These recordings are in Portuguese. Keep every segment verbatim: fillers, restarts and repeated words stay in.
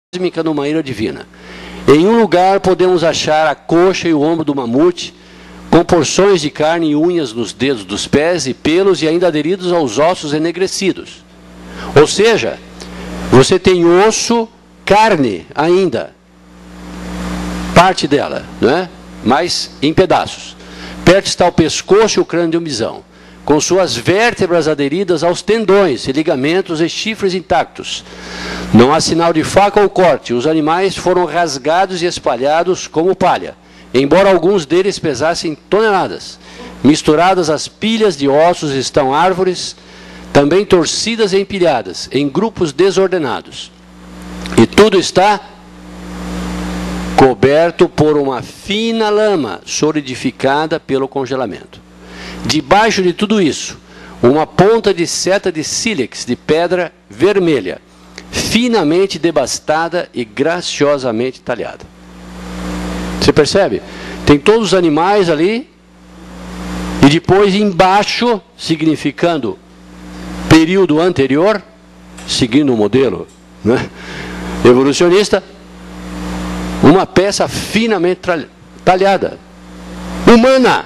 cósmica numa ira divina. Em um lugar podemos achar a coxa e o ombro do mamute, com porções de carne e unhas nos dedos dos pés e pelos e ainda aderidos aos ossos enegrecidos. Ou seja, você tem osso, carne ainda, parte dela, não é? Mas em pedaços. Perto está o pescoço e o crânio de um bisão, com suas vértebras aderidas aos tendões e ligamentos e chifres intactos. Não há sinal de faca ou corte. Os animais foram rasgados e espalhados como palha, embora alguns deles pesassem toneladas. Misturadas às pilhas de ossos estão árvores, também torcidas e empilhadas, em grupos desordenados. E tudo está coberto por uma fina lama, solidificada pelo congelamento. Debaixo de tudo isso, uma ponta de seta de sílex, de pedra vermelha, finamente devastada e graciosamente talhada. Você percebe? Tem todos os animais ali, e depois embaixo, significando período anterior, seguindo o modelo, né, evolucionista, uma peça finamente talhada, humana.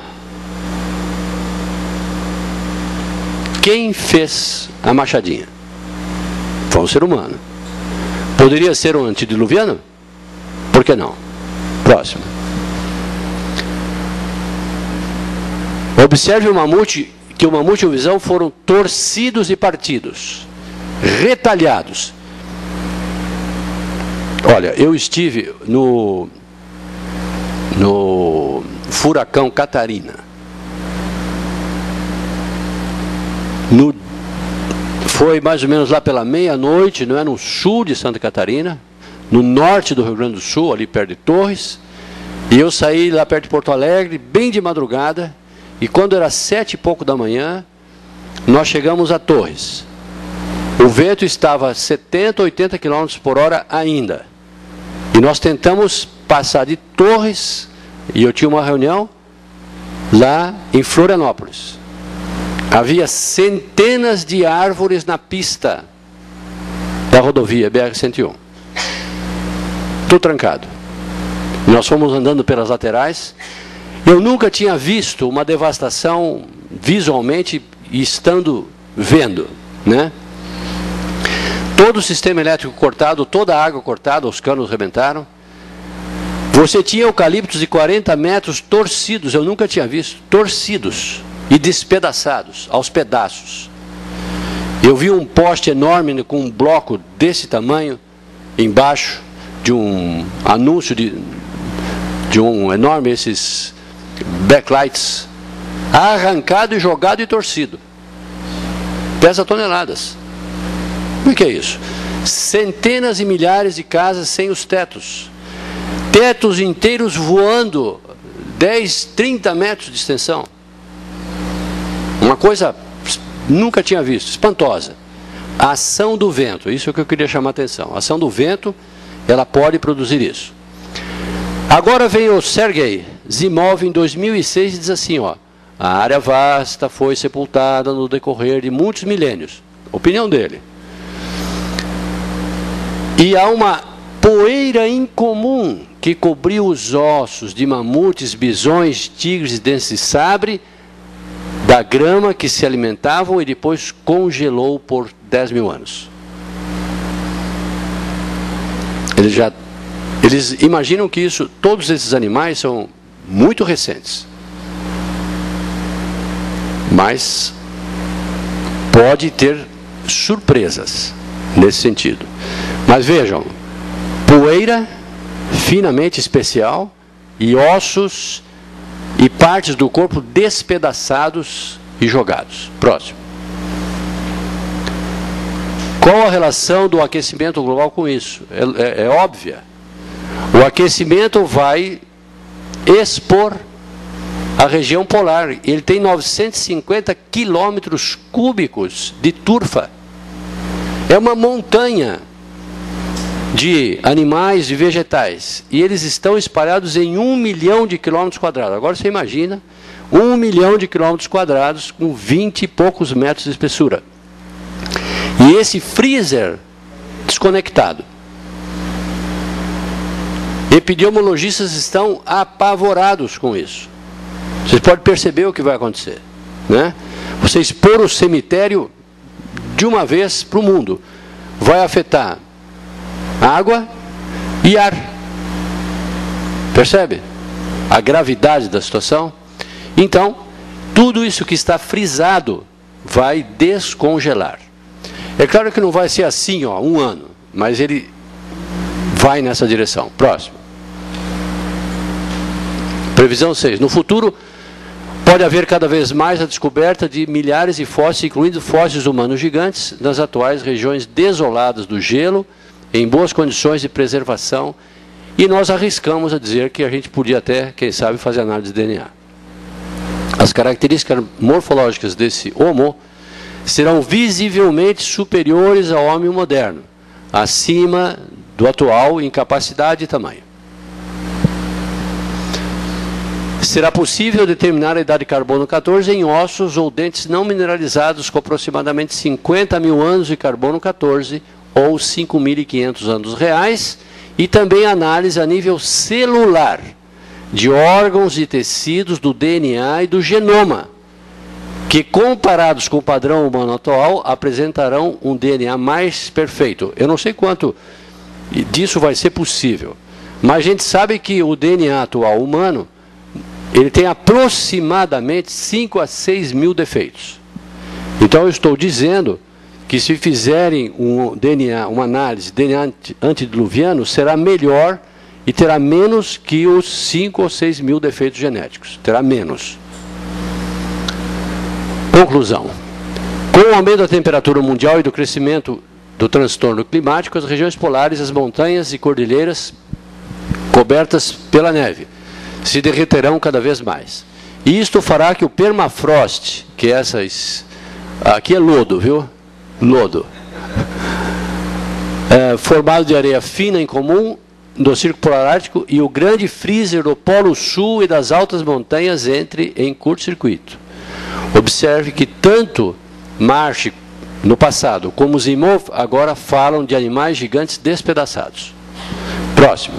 Quem fez a machadinha? Foi um ser humano. Poderia ser um antediluviano? Por que não? Próximo. Observe o mamute, que o mamute e o visão foram torcidos e partidos, retalhados. Olha, eu estive no, no furacão Catarina. No, foi mais ou menos lá pela meia-noite, não é? No sul de Santa Catarina, no norte do Rio Grande do Sul, ali perto de Torres. E eu saí lá perto de Porto Alegre, bem de madrugada, e quando era sete e pouco da manhã, nós chegamos a Torres. O vento estava a setenta, oitenta quilômetros por hora ainda. E nós tentamos passar de Torres, e eu tinha uma reunião lá em Florianópolis. Havia centenas de árvores na pista da rodovia B R cento e um. Tudo trancado. Nós fomos andando pelas laterais. Eu nunca tinha visto uma devastação visualmente e estando vendo, né? Todo o sistema elétrico cortado, toda a água cortada, os canos rebentaram. Você tinha eucaliptos de quarenta metros torcidos, eu nunca tinha visto, torcidos e despedaçados, aos pedaços. Eu vi um poste enorme com um bloco desse tamanho, embaixo de um anúncio de, de um enorme, esses backlights, arrancado e jogado e torcido. Pesa toneladas. O que é isso? Centenas e milhares de casas sem os tetos. Tetos inteiros voando, dez, trinta metros de extensão. Uma coisa nunca tinha visto, espantosa. A ação do vento, isso é o que eu queria chamar a atenção. A ação do vento, ela pode produzir isso. Agora vem o Sergei Zimov em dois mil e seis e diz assim, ó, a área vasta foi sepultada no decorrer de muitos milênios. Opinião dele. E há uma poeira incomum que cobriu os ossos de mamutes, bisões, tigres e dentes de sabre, da grama que se alimentavam e depois congelou por dez mil anos. Eles já, eles imaginam que isso, todos esses animais são muito recentes. Mas pode ter surpresas nesse sentido. Mas vejam, poeira finamente especial e ossos e partes do corpo despedaçados e jogados. Próximo. Qual a relação do aquecimento global com isso? É, é, é óbvia. O aquecimento vai expor a região polar. Ele tem novecentos e cinquenta quilômetros cúbicos de turfa. É uma montanha de animais e vegetais, e eles estão espalhados em um milhão de quilômetros quadrados. Agora você imagina, um milhão de quilômetros quadrados com vinte e poucos metros de espessura. E esse freezer desconectado, Epidemiologistas estão apavorados com isso. Vocês podem perceber o que vai acontecer, né? Você expor o cemitério de uma vez para o mundo vai afetar água e ar. Percebe a gravidade da situação? Então, tudo isso que está frisado vai descongelar. É claro que não vai ser assim, ó, um ano, mas ele vai nessa direção. Próximo. Previsão seis. No futuro, pode haver cada vez mais a descoberta de milhares de fósseis, incluindo fósseis humanos gigantes, nas atuais regiões desoladas do gelo, em boas condições de preservação, e nós arriscamos a dizer que a gente podia até, quem sabe, fazer análise de D N A. As características morfológicas desse Homo serão visivelmente superiores ao homem moderno, acima do atual em capacidade e tamanho. Será possível determinar a idade de carbono quatorze em ossos ou dentes não mineralizados com aproximadamente cinquenta mil anos de carbono quatorze ou cinco mil e quinhentos anos reais, e também análise a nível celular de órgãos e tecidos do D N A e do genoma, que comparados com o padrão humano atual apresentarão um D N A mais perfeito. Eu não sei quanto disso vai ser possível, mas a gente sabe que o D N A atual humano ele tem aproximadamente cinco a seis mil defeitos. Então eu estou dizendo que se fizerem um D N A, uma análise de D N A antediluviano, será melhor e terá menos que os cinco ou seis mil defeitos genéticos. Terá menos. Conclusão. Com o aumento da temperatura mundial e do crescimento do transtorno climático, as regiões polares, as montanhas e cordilheiras cobertas pela neve se derreterão cada vez mais. E isto fará que o permafrost, que essas... Aqui é lodo, viu? Lodo. É, formado de areia fina em comum do Círculo Polar Ártico, e o grande freezer do Polo Sul e das altas montanhas entre em curto-circuito. Observe que tanto Marsh no passado como Zimov agora falam de animais gigantes despedaçados. Próximo.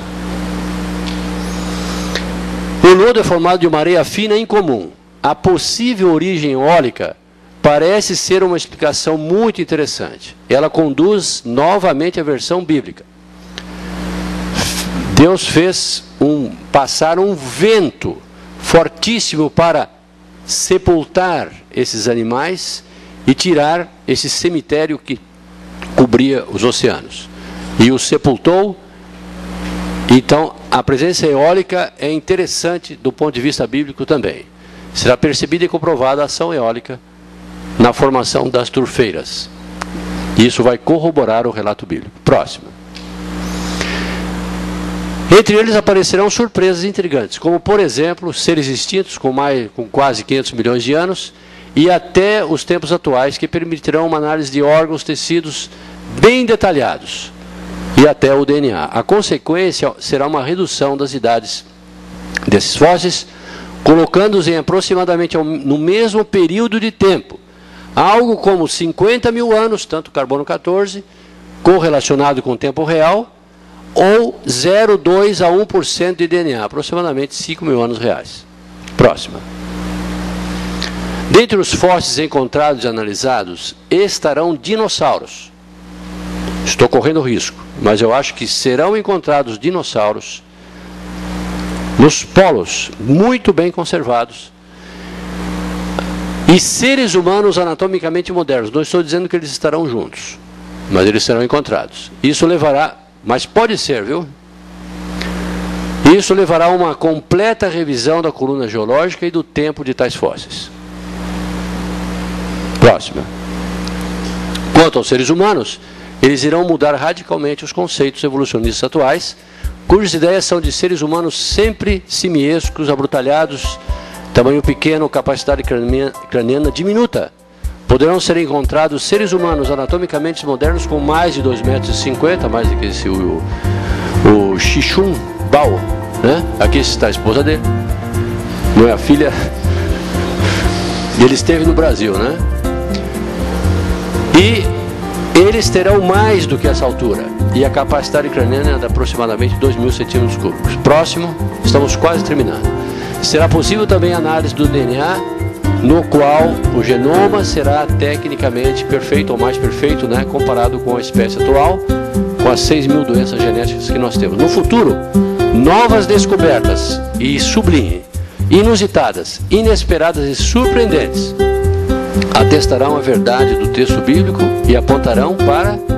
O lodo é formado de uma areia fina incomum. A possível origem eólica parece ser uma explicação muito interessante. Ela conduz novamente à versão bíblica. Deus fez um, passar um vento fortíssimo para sepultar esses animais e tirar esse cemitério que cobria os oceanos. E o sepultou. Então, a presença eólica é interessante do ponto de vista bíblico também. Será percebida e comprovada a ação eólica na formação das turfeiras. Isso vai corroborar o relato bíblico. Próximo. Entre eles aparecerão surpresas intrigantes, como, por exemplo, seres extintos com, mais, com quase quinhentos milhões de anos, e até os tempos atuais, que permitirão uma análise de órgãos, tecidos bem detalhados, e até o D N A. A consequência será uma redução das idades desses fósseis, colocando-os em aproximadamente no mesmo período de tempo, algo como cinquenta mil anos, tanto carbono quatorze, correlacionado com o tempo real, ou zero vírgula dois a um por cento de D N A, aproximadamente cinco mil anos reais. Próxima. Dentre os fósseis encontrados e analisados, estarão dinossauros. Estou correndo risco, mas eu acho que serão encontrados dinossauros nos polos, muito bem conservados, e seres humanos anatomicamente modernos. Não estou dizendo que eles estarão juntos, mas eles serão encontrados. Isso levará... Mas pode ser, viu? Isso levará a uma completa revisão da coluna geológica e do tempo de tais fósseis. Próxima. Quanto aos seres humanos, eles irão mudar radicalmente os conceitos evolucionistas atuais, cujas ideias são de seres humanos sempre simiescos, abrutalhados, tamanho pequeno, capacidade craniana diminuta. Poderão ser encontrados seres humanos anatomicamente modernos com mais de dois metros e cinquenta, mais do que esse, o, o Xixun Bao, né? Aqui está a esposa dele, não é a filha. Ele esteve no Brasil, né? E eles terão mais do que essa altura. e a capacidade craniana é de aproximadamente dois mil centímetros cúbicos. Próximo, estamos quase terminando. Será possível também a análise do D N A, no qual o genoma será tecnicamente perfeito, ou mais perfeito, né, comparado com a espécie atual, com as seis mil doenças genéticas que nós temos. No futuro, novas descobertas, e sublinhe, inusitadas, inesperadas e surpreendentes, atestarão a verdade do texto bíblico e apontarão para